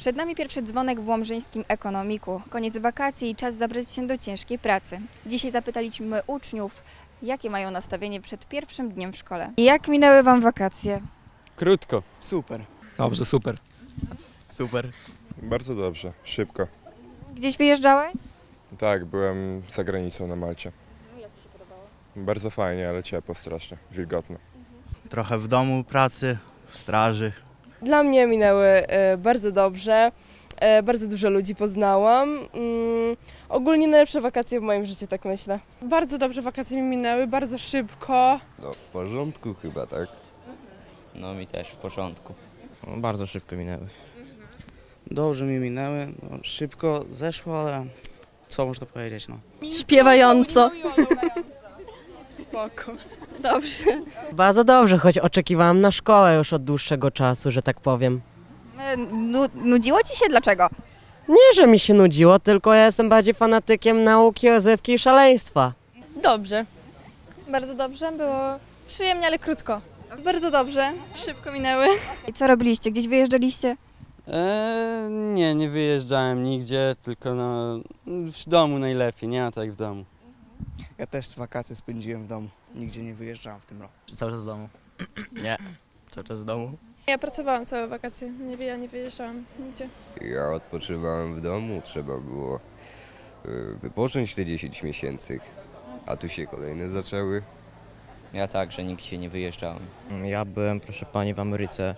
Przed nami pierwszy dzwonek w łomżyńskim ekonomiku. Koniec wakacji i czas zabrać się do ciężkiej pracy. Dzisiaj zapytaliśmy uczniów, jakie mają nastawienie przed pierwszym dniem w szkole. Jak minęły Wam wakacje? Krótko. Super. Dobrze, super. Super. Bardzo dobrze, szybko. Gdzieś wyjeżdżałeś? Tak, byłem za granicą na Malcie. Jak Ci się podobało? Bardzo fajnie, ale ciepło strasznie, wilgotno. Trochę w domu pracy, w straży. Dla mnie minęły bardzo dobrze. Bardzo dużo ludzi poznałam. Ogólnie najlepsze wakacje w moim życiu, tak myślę. Bardzo dobrze wakacje mi minęły, bardzo szybko. No w porządku chyba, tak? No mi też w porządku. Bardzo szybko minęły. Dobrze mi minęły, no, szybko zeszło, ale co można powiedzieć, no. Śpiewająco. Spoko. Dobrze. Bardzo dobrze, choć oczekiwałam na szkołę już od dłuższego czasu, że tak powiem. Nudziło Ci się? Dlaczego? Nie, że mi się nudziło, tylko ja jestem bardziej fanatykiem nauki, rozrywki i szaleństwa. Dobrze. Bardzo dobrze, było przyjemnie, ale krótko. Bardzo dobrze. Szybko minęły. I co robiliście? Gdzieś wyjeżdżaliście? Nie wyjeżdżałem nigdzie, tylko w domu najlepiej, nie? A tak w domu. Ja też wakacje spędziłem w domu, nigdzie nie wyjeżdżałem w tym roku. Cały czas w domu. Nie, cały czas w domu. Ja pracowałam całe wakacje, ja nie wyjeżdżałam nigdzie. Ja odpoczywałem w domu, trzeba było wypocząć te 10 miesięcy, a tu się kolejne zaczęły. Ja także nigdzie nie wyjeżdżałem. Ja byłem, proszę pani, w Ameryce,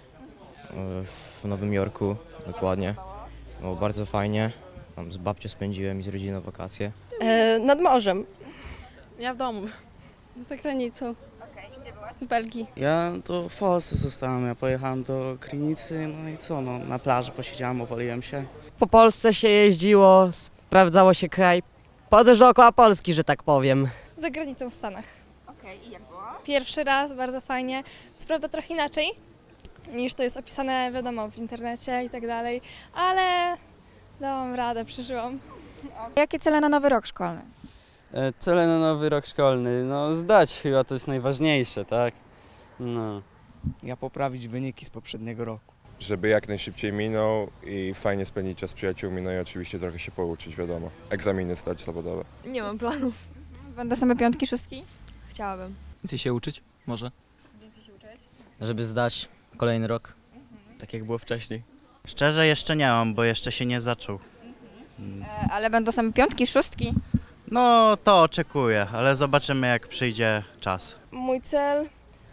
w Nowym Jorku, dokładnie. Było bardzo fajnie. Tam z babcią spędziłem i z rodziną wakacje. Nad morzem. Ja w domu, za granicą, Gdzie byłaś? w Belgii. Ja to w Polsce zostałem, ja pojechałem do Krynicy, no i co, no, na plaży posiedziałem, opaliłem się. Po Polsce się jeździło, sprawdzało się kraj. Podróż dookoła Polski, że tak powiem. Za granicą w Stanach. I jak było? Pierwszy raz, bardzo fajnie. Co prawda trochę inaczej niż to jest opisane, wiadomo, w internecie i tak dalej, ale dałam radę, przeżyłam. Jakie cele na nowy rok szkolny? Cele na nowy rok szkolny, no zdać chyba to jest najważniejsze, tak? No. Ja poprawić wyniki z poprzedniego roku. Żeby jak najszybciej minął i fajnie spędzić czas z przyjaciółmi, no i oczywiście trochę się pouczyć, wiadomo. Egzaminy zdać zawodowe. Nie mam planów. Będą same piątki, szóstki? Chciałabym. Więcej się uczyć? Może? Więcej się uczyć? Żeby zdać kolejny rok, tak jak było wcześniej. Szczerze jeszcze nie mam, bo jeszcze się nie zaczął. Ale będą same piątki, szóstki? No to oczekuję, ale zobaczymy jak przyjdzie czas. Mój cel,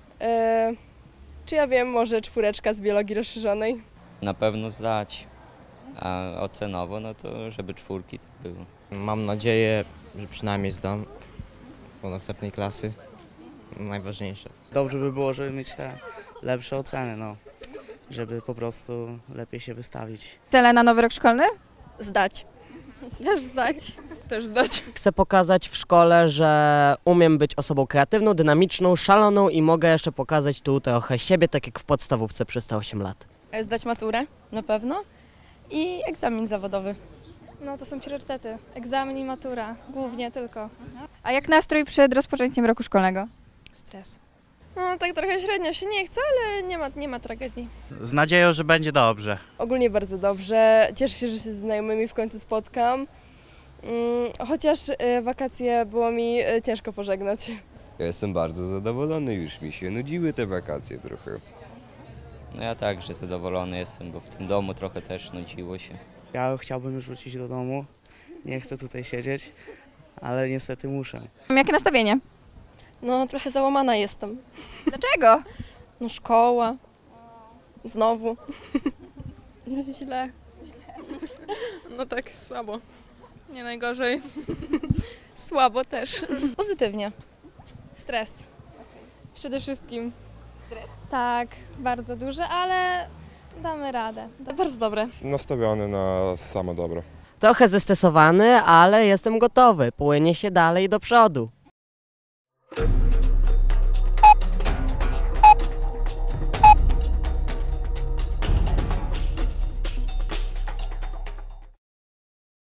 czy ja wiem, może 4 z biologii rozszerzonej. Na pewno zdać, a ocenowo no to żeby 4 tak było. Mam nadzieję, że przynajmniej zdam do następnej klasy. Najważniejsze. Dobrze by było, żeby mieć te lepsze oceny, no. Żeby po prostu lepiej się wystawić. Cele na nowy rok szkolny? Zdać. Też zdać. Też zdać. Chcę pokazać w szkole, że umiem być osobą kreatywną, dynamiczną, szaloną i mogę jeszcze pokazać tu trochę siebie, tak jak w podstawówce przez te 8 lat. Zdać maturę, na pewno. I egzamin zawodowy. No to są priorytety. Egzamin i matura, głównie tylko. A jak nastrój przed rozpoczęciem roku szkolnego? Stres. No tak trochę średnio się nie chce, ale nie ma tragedii. Z nadzieją, że będzie dobrze. Ogólnie bardzo dobrze. Cieszę się, że się ze znajomymi w końcu spotkam. Chociaż wakacje było mi ciężko pożegnać. Ja jestem bardzo zadowolony, już mi się nudziły te wakacje trochę. No ja także zadowolony jestem, bo w tym domu trochę też nudziło się. Ja chciałbym już wrócić do domu, nie chcę tutaj siedzieć, ale niestety muszę. Jakie nastawienie? No trochę załamana jestem. Dlaczego? No szkoła. Znowu. Źle. No tak, słabo. Nie najgorzej. Słabo też. Pozytywnie. Stres. Przede wszystkim. Stres? Tak, bardzo duży, ale damy radę. Bardzo dobre. Nastawiony na samo dobro. Trochę zestresowany, ale jestem gotowy. Płynie się dalej do przodu.